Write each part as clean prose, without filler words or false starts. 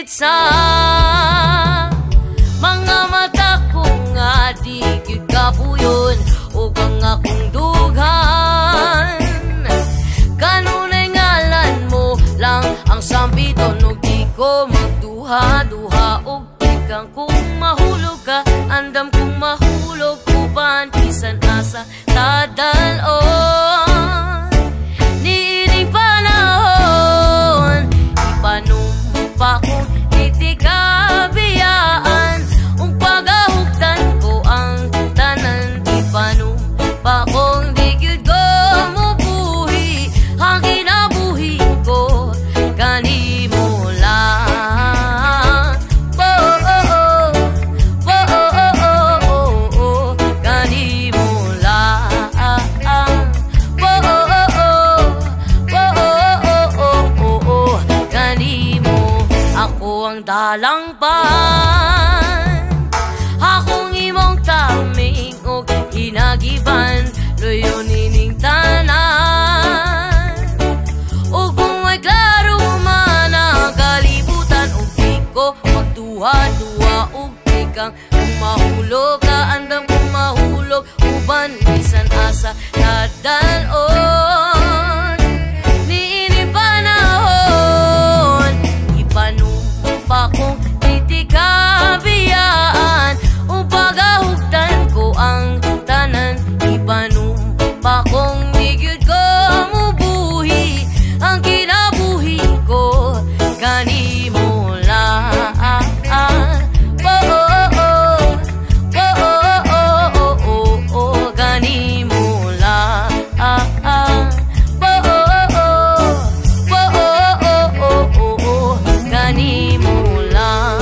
sa mga mata ko nga di gyud kapuyon ug ang akong dughan. Kanunay ngalan mo lang ang sambiton ug di ko magduha-duha ug ikang kung mahulog ka andam kung mahulog uban bisan asa tadalon. Niining panahon ipanumpa kong itikabiyaan ung pagahugtan ko ang tanan ipanumpa kong di gyud ko mubuhi ang kinabuhi ko kanimo lang. Kanimo lang. Kanimo ako ang dalangpan, akong imong taming og hinagiban loyo nining tanan. Ug kung may klaro man ang kalibutan ug di ko magduha-duha ug ikang kung mahulog ka andam kung mahulog uban bisan asa tadalon. Niini panahon ipanumpa kong itikabiyaan ug pagahugtan ko ang tanan ipanumpa kong di gyud ko mubuhi ang kinabuhi ko kanimo lang. Kanimo lang. Kanimo lang.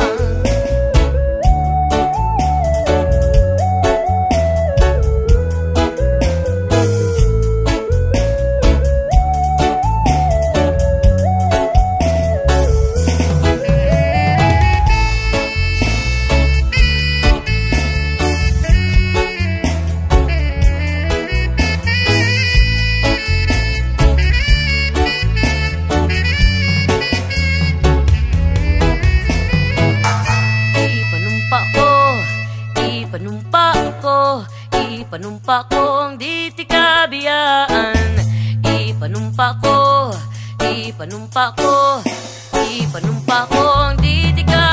Ipanumpa kong di tikabiyaan. Ipanumpa kong di tikabiyaan.